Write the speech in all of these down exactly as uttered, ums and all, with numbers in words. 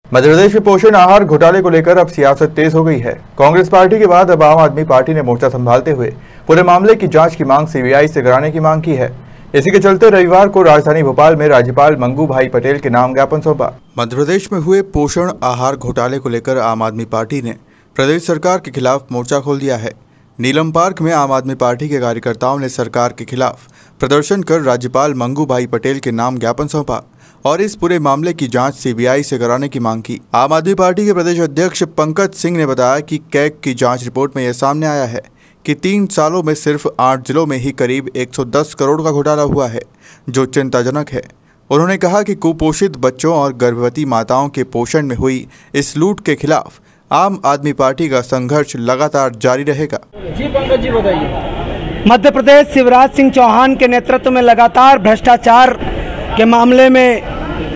मध्य प्रदेश में पोषण आहार घोटाले को लेकर अब सियासत तेज हो गई है। कांग्रेस पार्टी के बाद अब आम आदमी पार्टी ने मोर्चा संभालते हुए पूरे मामले की जांच की मांग सीबीआई से कराने की मांग की है। इसी के चलते रविवार को राजधानी भोपाल में राज्यपाल मंगू भाई पटेल के नाम ज्ञापन सौंपा। मध्य प्रदेश में हुए पोषण आहार घोटाले को लेकर आम आदमी पार्टी ने प्रदेश सरकार के खिलाफ मोर्चा खोल दिया है। नीलम पार्क में आम आदमी पार्टी के कार्यकर्ताओं ने सरकार के खिलाफ प्रदर्शन कर राज्यपाल मंगू भाई पटेल के नाम ज्ञापन सौंपा और इस पूरे मामले की जांच सीबीआई से कराने की मांग की। आम आदमी पार्टी के प्रदेश अध्यक्ष पंकज सिंह ने बताया कि कैग की जांच रिपोर्ट में यह सामने आया है कि तीन सालों में सिर्फ आठ जिलों में ही करीब एक सौ दस करोड़ का घोटाला हुआ है, जो चिंताजनक है। उन्होंने कहा कि कुपोषित बच्चों और गर्भवती माताओं के पोषण में हुई इस लूट के खिलाफ आम आदमी पार्टी का संघर्ष लगातार जारी रहेगा। जी पंकज जी बताइए। मध्य प्रदेश शिवराज सिंह चौहान के नेतृत्व में लगातार भ्रष्टाचार के मामले में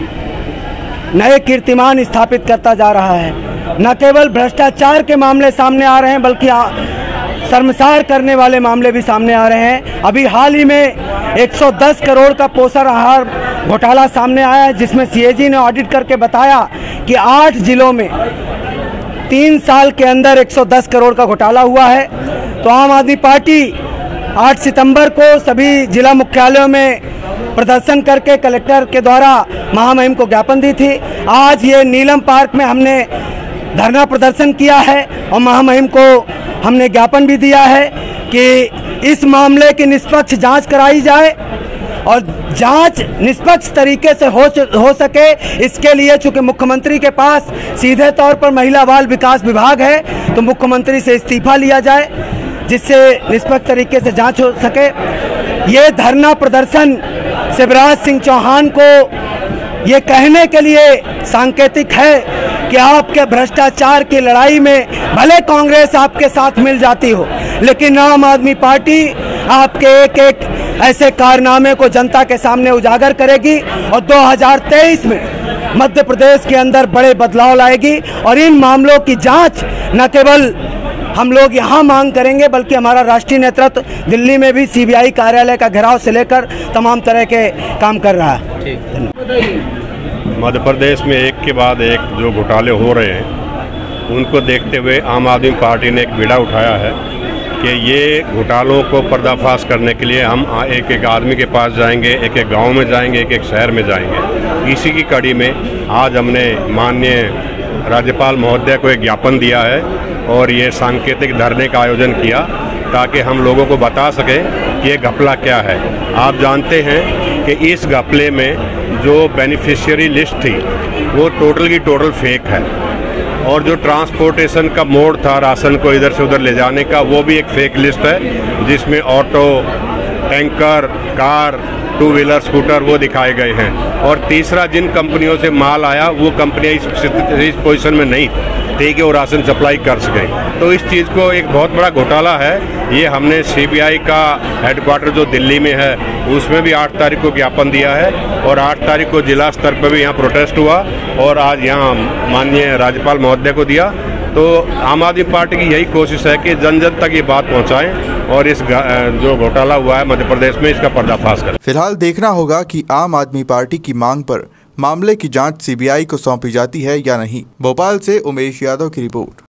नए कीर्तिमान स्थापित करता जा रहा है। न केवल भ्रष्टाचार के मामले सामने आ रहे हैं, बल्कि शर्मसार करने वाले मामले भी सामने आ रहे हैं। अभी हाल ही में एक सौ दस करोड़ का पोषण आहार घोटाला सामने आया है, जिसमें सीएजी ने ऑडिट करके बताया कि आठ जिलों में तीन साल के अंदर एक सौ दस करोड़ का घोटाला हुआ है। तो आम आदमी पार्टी आठ सितंबर को सभी जिला मुख्यालयों में प्रदर्शन करके कलेक्टर के द्वारा महामहिम को ज्ञापन दी थी। आज ये नीलम पार्क में हमने धरना प्रदर्शन किया है और महामहिम को हमने ज्ञापन भी दिया है कि इस मामले की निष्पक्ष जांच कराई जाए और जांच निष्पक्ष तरीके से हो हो सके, इसके लिए चूंकि मुख्यमंत्री के पास सीधे तौर पर महिला बाल विकास विभाग है, तो मुख्यमंत्री से इस्तीफा लिया जाए, जिससे निष्पक्ष तरीके से जांच हो सके। ये धरना प्रदर्शन शिवराज सिंह चौहान को ये कहने के लिए सांकेतिक है कि आपके भ्रष्टाचार की लड़ाई में भले कांग्रेस आपके साथ मिल जाती हो, लेकिन आम आदमी पार्टी आपके एक एक ऐसे कारनामे को जनता के सामने उजागर करेगी और दो हज़ार तेईस में मध्य प्रदेश के अंदर बड़े बदलाव लाएगी। और इन मामलों की जांच न केवल हम लोग यहाँ मांग करेंगे, बल्कि हमारा राष्ट्रीय नेतृत्व दिल्ली में भी सीबीआई कार्यालय का घेराव से लेकर तमाम तरह के काम कर रहा है। मध्य प्रदेश में एक के बाद एक जो घोटाले हो रहे हैं, उनको देखते हुए आम आदमी पार्टी ने एक बीड़ा उठाया है कि ये घोटालों को पर्दाफाश करने के लिए हम एक एक आदमी के पास जाएंगे, एक एक गांव में जाएंगे, एक एक शहर में जाएंगे। इसी की कड़ी में आज हमने माननीय राज्यपाल महोदय को एक ज्ञापन दिया है और ये सांकेतिक धरने का आयोजन किया ताकि हम लोगों को बता सकें कि ये घपला क्या है। आप जानते हैं कि इस घपले में जो बेनिफिशियरी लिस्ट थी वो टोटल की टोटल फेक है, और जो ट्रांसपोर्टेशन का मोड था राशन को इधर से उधर ले जाने का, वो भी एक फेक लिस्ट है, जिसमें auto, tanker, car, two wheeler, scooter वो दिखाए गए हैं। और तीसरा, जिन कंपनियों से माल आया वो कंपनियां इस, इस पोजीशन में नहीं थी कि वो राशन सप्लाई कर सकें। तो इस चीज़ को एक बहुत बड़ा घोटाला है। ये हमने सीबीआई का हेडक्वार्टर जो दिल्ली में है उसमें भी आठ तारीख को ज्ञापन दिया है और आठ तारीख को जिला स्तर पर भी यहाँ प्रोटेस्ट हुआ और आज यहाँ माननीय राज्यपाल महोदय को दिया। तो आम आदमी पार्टी की यही कोशिश है कि जन जन तक ये बात पहुंचाएं और इस जो घोटाला हुआ है मध्य प्रदेश में, इसका पर्दाफाश करें। फिलहाल देखना होगा कि आम आदमी पार्टी की मांग पर मामले की जांच सीबीआई को सौंपी जाती है या नहीं। भोपाल से उमेश यादव की रिपोर्ट।